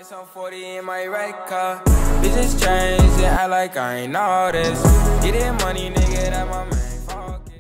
It's on 40 in my red car. Bitches change and act like I ain't all this. Getting money, nigga, that my main focus.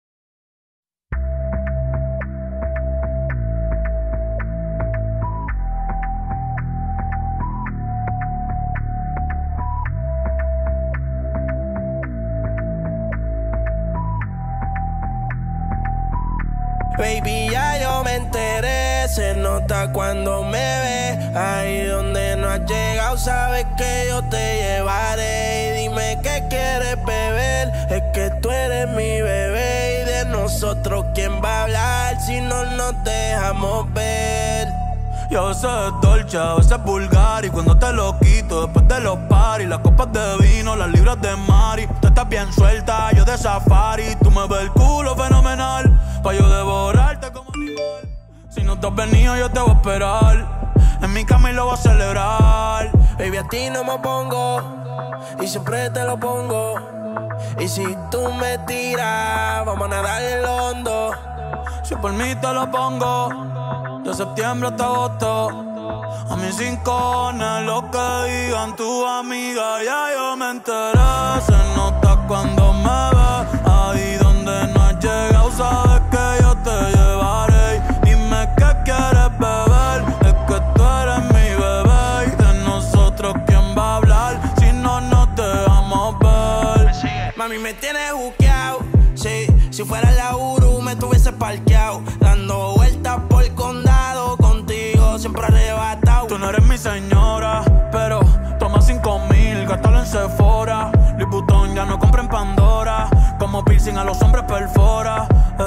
Baby, ya yo me enteré, se nota cuando me ve. Ahí donde no has llegado, sabes que yo te llevaré. Y dime qué quieres beber, es que tú eres mi bebé. Y de nosotros, ¿quién va a hablar si no nos dejamos ver? Y a veces es dolce, a veces es vulgar. Y cuando te lo quito, después de los paris, las copas de vino, las libras de mari. Tú estás bien suelta, yo de safari. Tú me ves el culo fenomenal, pa' yo devorarte como animal. Si no te has venido, yo te voy a esperar. En mi cama y lo voy a celebrar. Baby, a ti no me pongo, y siempre te lo pongo. Y si tú me tiras, vamos a nadar en lo hondo. Si por mí te lo pongo, de septiembre hasta agosto. A mis rincones, lo que digan tu amiga, ya yo me enteré. Se nota cuando me ves, ahí donde no has llegado, sabes que yo te llevaré. Dime qué quieres beber, es que tú eres mi bebé. Y de nosotros, ¿quién va a hablar si no nos dejamos ver? Mami, me tienes juqueado, sí. Si fuera la Uru, me tuviese parqueado, dando vueltas por el condado, contigo siempre arrebatado. Tú no eres mi señora, pero toma 5,000, gástalo en Sephora. Louis Vuitton ya no compra en Pandora, como piercing a los hombres perfora.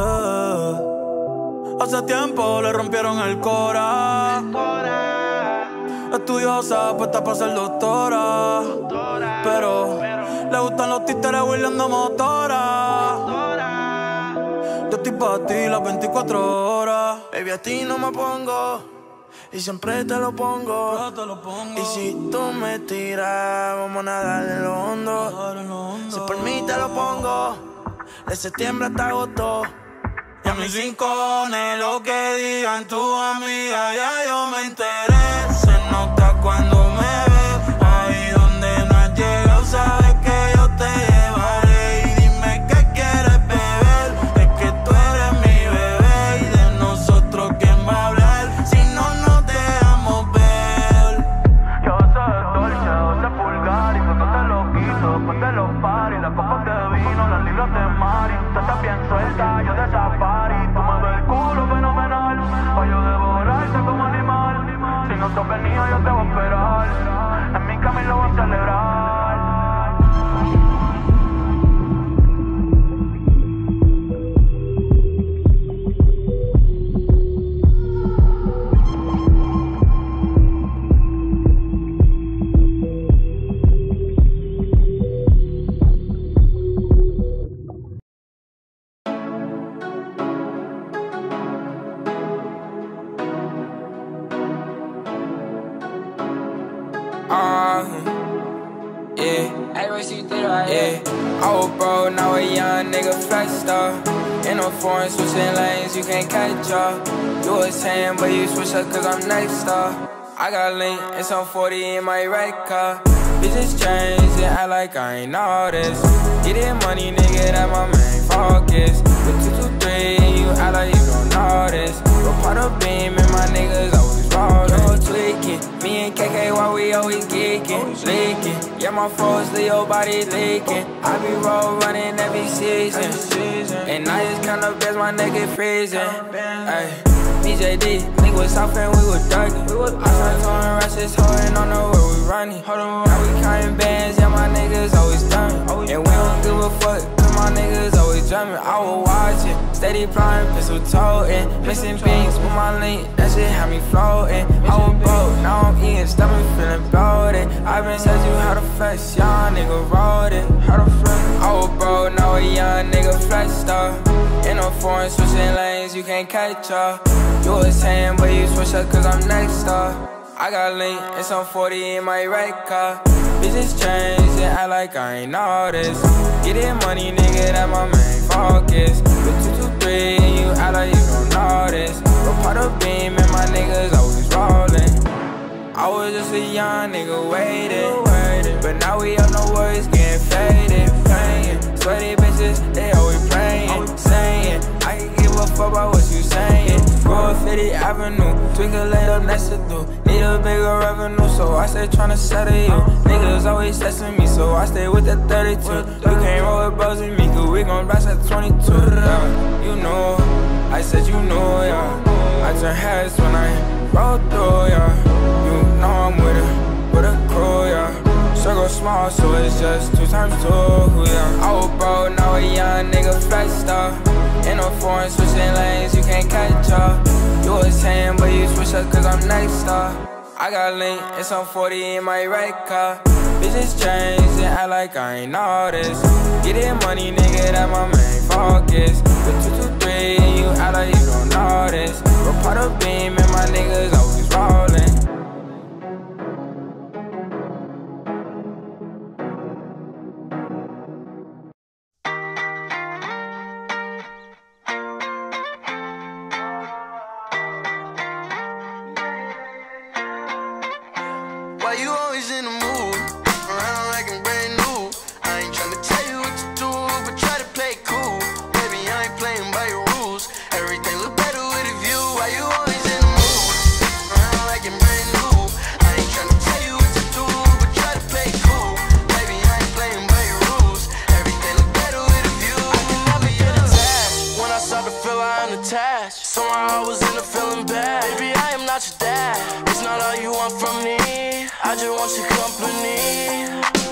Hace tiempo le rompieron el cora. Estudiosa, puesta para ser doctora, pero le gustan los títeres huirleando motora. Yo estoy pa' ti las 24 horas. Baby, a ti no me pongo, y siempre te lo pongo. Y si tú me tiras, vamos a nadar en lo hondo. Si por mí te lo pongo, de septiembre hasta agosto. Y a mis rincones, lo que digan tu amiga, ya yo me enteré. Se nota cuando me ves, ahí donde no has llegado, sabes que yo te llevaré. Y dime qué quieres beber, es que tú eres mi bebé. Y de nosotros, ¿quién va a hablar si no nos dejamos ver? Y a veces es dolce, a veces es vulgar. Y cuando te lo quito, después de los paris, las copas de vino, las libras de mari. Tú estás bien suelta, yo de safari. Tú me ves el culo fenomenal, pa' yo devorarte como animal. Si no te has venido, yo te voy a esperar. En mi cama y lo voy a celebrar. Yeah, I was broke, now a young nigga flexed up. In a foreign, switching lanes, you can't catch up. You was saying, but you switch up cause I'm next up. I got link, it's on 40 in my red car. Bitches change and act like I ain't all this. Getting money, nigga, that my main focus. With 223 and you act like you don't know this. Go part of beam and my niggas always rollin'. No tweaking, me and KK, why we always geeking, leaking. Yeah, my foes, Leo body leaking. I be roll running every season. And I just count up as my nigga freezing. Ay, BJD, nigga was south and we was ducking. I started throwing rushes, holding on the where we running. Now we counting bands, yeah, my niggas always done. And we don't give a fuck, cause my niggas always drumming. I was watching, steady plotting, pistol toting. Missing beats with my link, that shit had me floating. I was broke, now I'm eating, stomach feeling bloated. I been said you how to flex, young nigga wrote it. How to flex? I was broke, now a young nigga flexed up. In a foreign, switching lanes, you can't catch up. You was saying, but you switch up cause I'm next up. I got link, it's on 40 in my red car. Bitches change and act like I ain't all this. Getting money, nigga, that my main focus. With 223 and you act like you don't know this. Go part of beam and my niggas always rollin'. I was just a young nigga waiting, but now we up, no worries, getting faded, playing. Sweaty bitches, they always playing, saying I can give a fuck about what you saying. Go up 50th Avenue, twinkle laid up next to do. Need a bigger revenue, so I stay tryna settle you. Niggas always testing me, so I stay with the 32. You can't roll with bros with me, cause we gon' blast at 22. Yeah, you know, I said you know, yeah. I turn heads when I roll through, yeah. You know I'm with a crew, yeah. Circle small, so it's just 2 times 2, yeah. I was broke, now a young nigga flexed up. In a foreign, switching lanes, you can't catch up. You was 10, but you switch up cause I'm next up. I got link and some 40 in my right car. Bitches change and act like I ain't all this. Get it money, nigga, that my main focus. With 223 and you act like you don't know this. We're part of beam and my niggas always rolling. Why you always in the mood? Around like I'm brand new. I ain't tryna tell you what to do, but try to play it cool. Baby, I ain't playing by your rules. Everything look better with a view. Why you always in the mood? Around like I'm brand new. I ain't tryna tell you what to do, but try to play it cool. Baby, I ain't playing by your rules. Everything look better with a view. I can never get attached. When I start to feel I'm attached, somehow I was in a feeling bad. Baby, I am not your dad. It's not all you want from me. I just want your company.